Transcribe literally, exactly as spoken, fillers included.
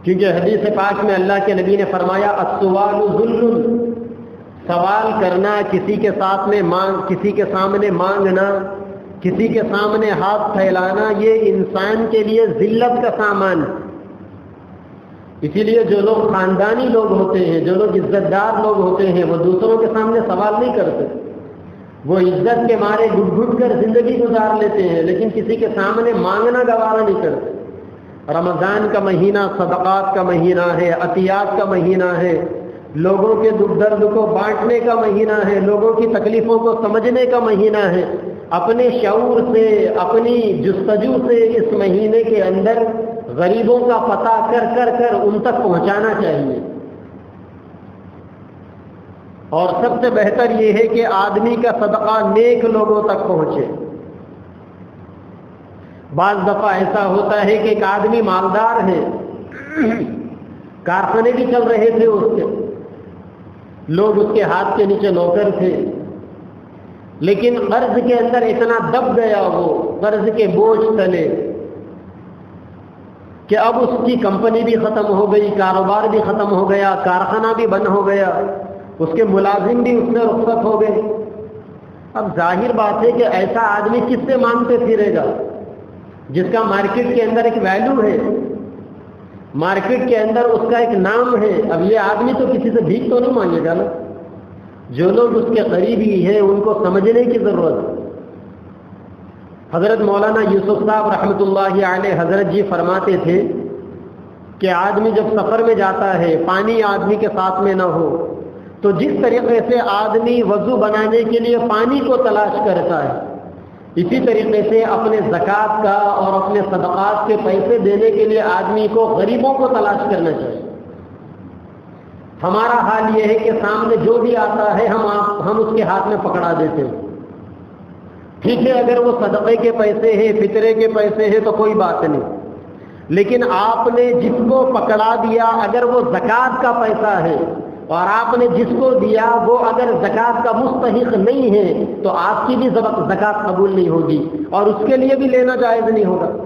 کیونکہ حدیث پاک میں اللہ کے نبی نے فرمایا السؤال ذل، سوال کرنا، کسی کے ساتھ میں مانگ کسی کے سامنے مانگنا، کسی کے سامنے ہاتھ پھیلانا، یہ انسان کے لیے ذلت کا سامان ہے۔ اسی لیے جو لوگ خاندانی لوگ ہوتے ہیں، جو لوگ عزت دار لوگ ہوتے ہیں، وہ دوسروں کے سامنے سوال نہیں کرتے، وہ عزت کے مارے گھٹ گھٹ کر زندگی گزار لیتے ہیں، لیکن کسی کے سامنے مانگنا گوارا نہیں کرتے۔ رمضان کا مہینہ صدقات کا مہینہ ہے، عطیات کا مہینہ ہے، لوگوں کے دکھ درد کو بانٹنے کا مہینہ ہے، لوگوں کی تکلیفوں کو سمجھنے کا مہینہ ہے۔ اپنے شعور سے، اپنی جستجو سے اس مہینے کے اندر غریبوں کا پتہ کر کر کر ان تک پہنچانا چاہیے۔ اور سب سے بہتر یہ ہے کہ آدمی کا صدقہ نیک لوگوں تک پہنچے۔ بعض دفعہ ایسا ہوتا ہے کہ ایک آدمی مالدار ہے، کارخانے بھی چل رہے تھے اس کے، لوگ اس کے ہاتھ کے نیچے نوکر تھے، لیکن قرض کے اندر اتنا دب گیا وہ قرض کے بوجھ تلے کہ اب اس کی کمپنی بھی ختم ہو گئی، کاروبار بھی ختم ہو گیا، کارخانہ بھی بند ہو گیا، اس کے ملازم بھی اس سے رخصت ہو گئے۔ اب ظاہر بات ہے کہ ایسا آدمی کس سے مانگتے پھرے گا جس کا مارکیٹ کے اندر ایک ویلیو ہے، مارکیٹ کے اندر اس کا ایک نام ہے۔ اب یہ آدمی تو کسی سے بھیک تو نہیں مانگے گا نا۔ جو لوگ اس کے قریبی ہیں ان کو سمجھنے کی ضرورت ہے۔ حضرت مولانا یوسف صاحب رحمۃ اللہ علیہ حضرت جی فرماتے تھے کہ آدمی جب سفر میں جاتا ہے، پانی آدمی کے ساتھ میں نہ ہو، تو جس طریقے سے آدمی وضو بنانے کے لیے پانی کو تلاش کرتا ہے، اسی طریقے سے اپنے زکوٰۃ کا اور اپنے صدقات کے پیسے دینے کے لیے آدمی کو غریبوں کو تلاش کرنا چاہیے۔ ہمارا حال یہ ہے کہ سامنے جو بھی آتا ہے ہم ہم اس کے ہاتھ میں پکڑا دیتے ہیں۔ ٹھیک ہے، اگر وہ صدقے کے پیسے ہیں، فطرے کے پیسے ہیں تو کوئی بات نہیں، لیکن آپ نے جس کو پکڑا دیا اگر وہ زکوٰۃ کا پیسہ ہے اور آپ نے جس کو دیا وہ اگر زکوٰۃ کا مستحق نہیں ہے تو آپ کی بھی زکوٰۃ قبول نہیں ہوگی اور اس کے لیے بھی لینا جائز نہیں ہوگا۔